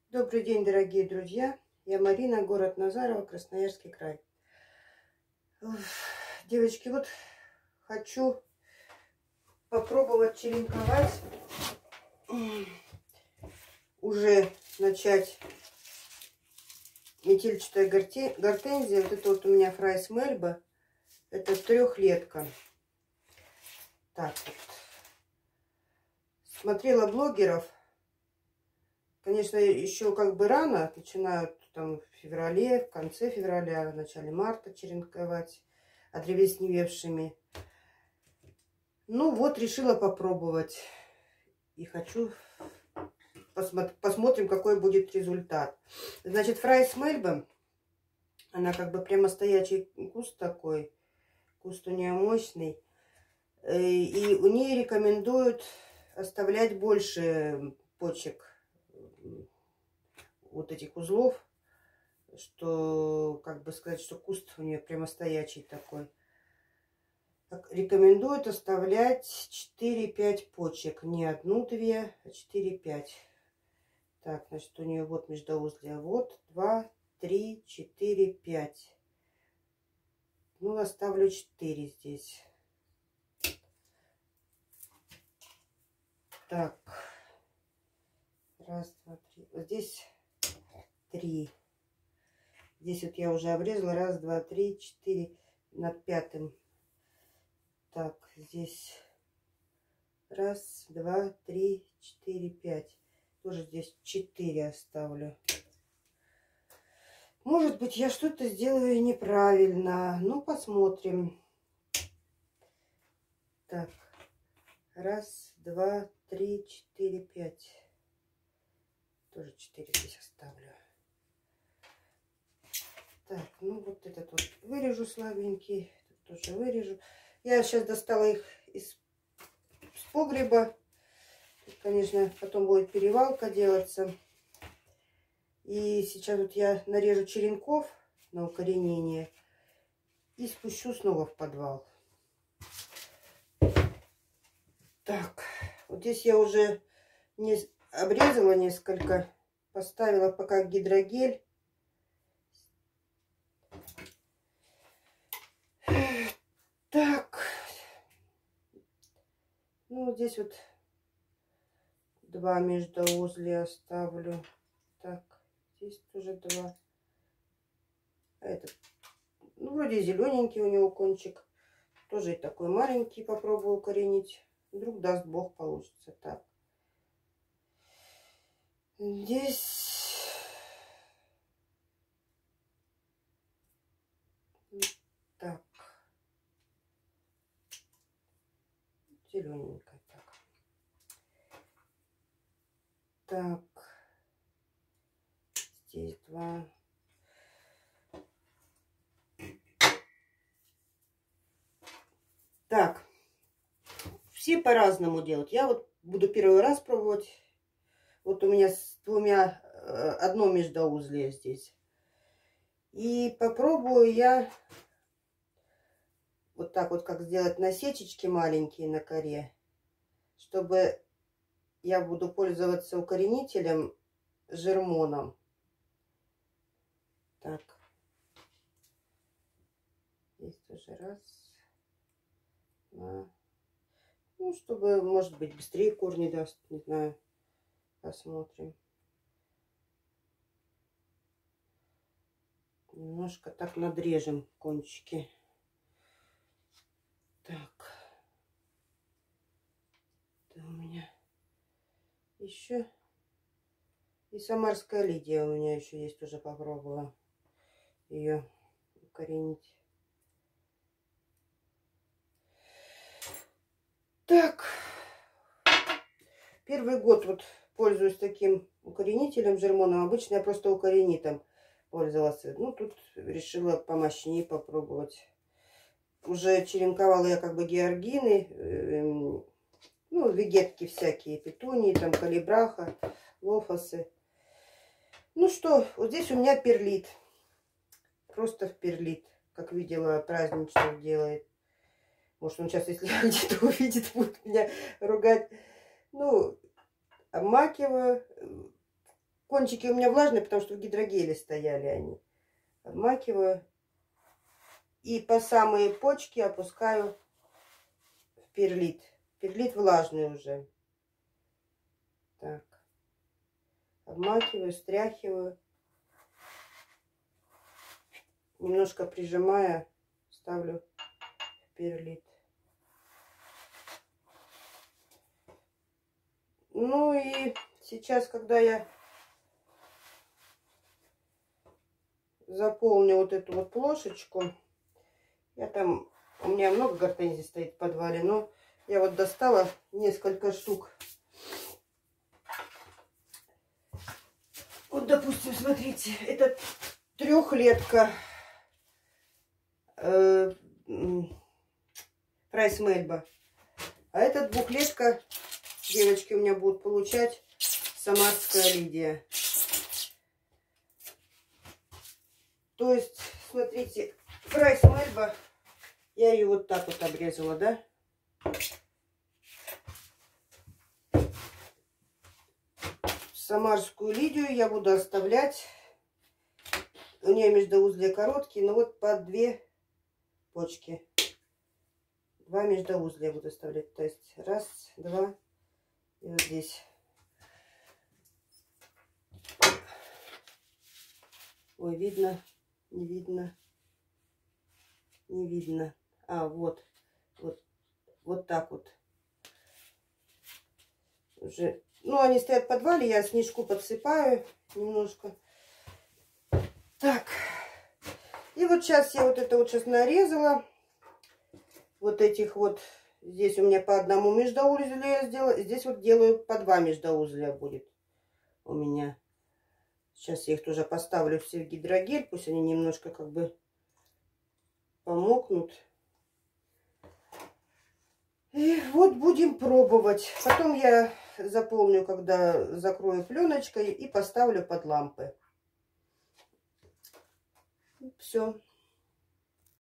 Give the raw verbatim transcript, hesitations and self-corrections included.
Добрый день, дорогие друзья. Я Марина, город Назарово, Красноярский край. Девочки, вот хочу попробовать черенковать. Уже начать метельчатая гортензия. Вот это вот у меня Фрайс Мельба. Это трехлетка. Так вот. Смотрела блогеров. Конечно, еще как бы рано, начинают там в феврале, в конце февраля, в начале марта черенковать одревесневевшими. Ну вот, решила попробовать. И хочу посмотри, посмотрим, какой будет результат. Значит, Фрайс Мельба, она как бы прямо стоячий куст такой. Куст у нее мощный. И у нее рекомендуют оставлять больше почек, вот этих узлов, что, как бы сказать, что куст у нее прямо стоячий такой. Рекомендуют оставлять четыре-пять почек. Не одну-две, а четыре-пять. Так, значит, у нее вот междоузлие. Вот, два, три, четыре, пять. Ну, оставлю четыре здесь. Так. Раз, два, три. Вот здесь три. Здесь вот я уже обрезала. Раз, два, три, четыре. Над пятым. Так, здесь раз, два, три, четыре, пять. Тоже здесь четыре оставлю. Может быть, я что-то сделаю неправильно. Ну, посмотрим. Так, раз, два, три, четыре, пять. Тоже четыре здесь оставлю. Так, ну вот этот вот вырежу слабенький. Тут тоже вырежу. Я сейчас достала их из погреба. Тут, конечно, потом будет перевалка делаться. И сейчас вот я нарежу черенков на укоренение и спущу снова в подвал. Так, вот здесь я уже не обрезала несколько, поставила пока гидрогель. Так, ну вот здесь вот два междоузлия оставлю. Так, здесь тоже два. А этот, ну, вроде зелененький у него кончик. Тоже и такой маленький, попробую укоренить. Вдруг даст Бог получится. Так. Здесь так. Зелененькая. Так. Так. Здесь два. Так. Все по-разному делать. Я вот буду первый раз пробовать. Вот у меня с двумя, одно междоузлие здесь. И попробую я вот так вот, как сделать насечечки маленькие на коре, чтобы я буду пользоваться укоренителем жермоном. Так. Здесь тоже раз, два. Ну, чтобы, может быть, быстрее корни даст, не знаю. Посмотрим. Немножко так надрежем кончики. Так. Это у меня еще. И самарская лидия у меня еще есть, уже попробовала ее укоренить. Так. Первый год вот пользуюсь таким укоренителем жермоном. Обычно я просто укоренитом пользовалась. Ну, тут решила помощнее попробовать. Уже черенковала я как бы георгины, э, ну, вегетки всякие, петунии, там, калибраха, лофосы. Ну что, вот здесь у меня перлит. Просто в перлит, как видела, праздничный делает. Может, он сейчас, если где-то увидит, будет меня ругать. Ну, обмакиваю, кончики у меня влажные, потому что в гидрогеле стояли они. Обмакиваю. И по самые почки опускаю в перлит. Перлит влажный уже. Так. Обмакиваю, стряхиваю. Немножко прижимая, ставлю в перлит. Ну и сейчас, когда я заполню вот эту вот плошечку, я там, у меня много гортензий стоит в подвале, но я вот достала несколько штук. Вот, допустим, смотрите, это трехлетка э, Прайс Мельба. А это двухлетка, девочки у меня будут получать, Самарская Лидия. То есть, смотрите, Прайс Мельба, я ее вот так вот обрезала, да? Самарскую Лидию я буду оставлять. У нее междоузлия короткие, но вот по две почки. Два междоузлия буду оставлять. То есть раз, два и вот здесь. Ой, видно, не видно, не видно. А, вот, вот, вот так вот. Уже, ну, они стоят в подвале, я снежку подсыпаю немножко. Так, и вот сейчас я вот это вот сейчас нарезала. Вот этих вот, здесь у меня по одному междоузлию я сделала. Здесь вот делаю по два междоузлия будет у меня. Сейчас я их тоже поставлю все в гидрогель. Пусть они немножко как бы помокнут. И вот будем пробовать. Потом я заполню, когда закрою пленочкой, и поставлю под лампы. Все.